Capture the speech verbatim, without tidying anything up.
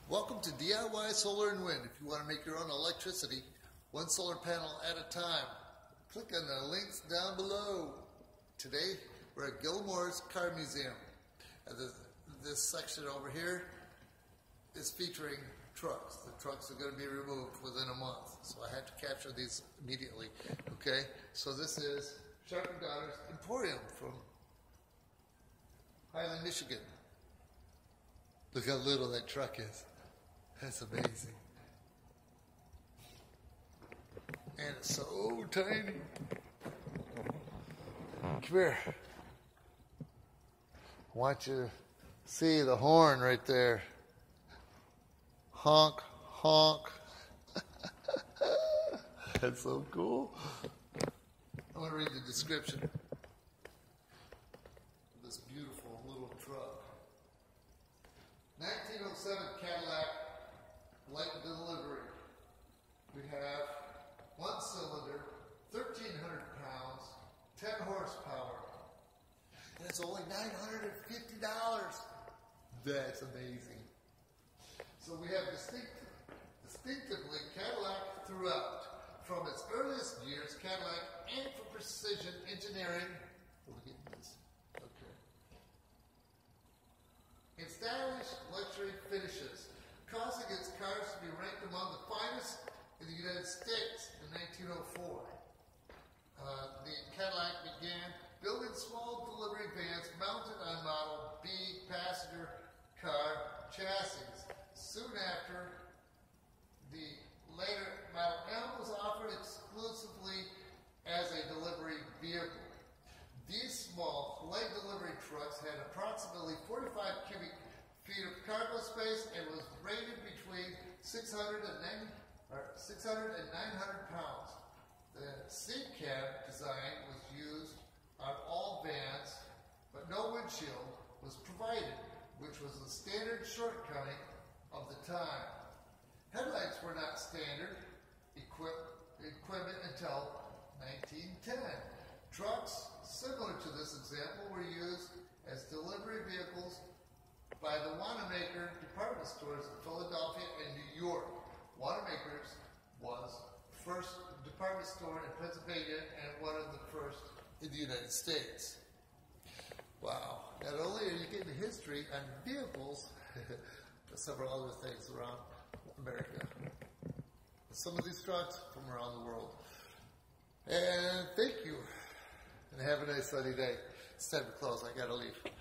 Welcome to D I Y Solar and Wind. If you want to make your own electricity, one solar panel at a time, click on the links down below. Today, we're at Gilmore's Car Museum. And this, this section over here is featuring trucks. The trucks are going to be removed within a month, so I had to capture these immediately. Okay, so this is Sharp and Donner's Emporium from Highland, Michigan. Look how little that truck is. That's amazing. And it's so tiny. Come here. I want you to see the horn right there. Honk, honk. That's so cool. I'm going to read the description of this beautiful little truck. nineteen oh seven Cadillac light delivery. We have one cylinder, thirteen hundred pounds, ten horsepower, and it's only nine hundred fifty dollars. That's amazing. So we have distinct, distinctively Cadillac throughout. From its earliest years, Cadillac aimed for precision engineering. Look at this. Okay. In stylish luxury finishes, causing its cars to be ranked among the finest in the United States in nineteen oh four. Uh, the Cadillac began building small delivery vans mounted on Model B passenger car chassis. Soon after, the later Model M was offered exclusively as a delivery vehicle. These small, light delivery trucks had approximately forty-five cubic feet of cargo space and was rated between six hundred and nine hundred pounds. The seat cab design was used on all vans, but no windshield was provided, which was the standard shortcoming of the time. Headlights were not standard equip equipment until nineteen ten. Trucks similar to this example were used as delivery vehicles by the Wanamaker department stores in Philadelphia and New York. Wanamaker's was the first department store in Pennsylvania and one of the first in the United States. Wow. Not only are you getting history on vehicles, but several other things around America. Some of these trucks from around the world. And thank you. And have a nice sunny day. It's time to close. I gotta leave.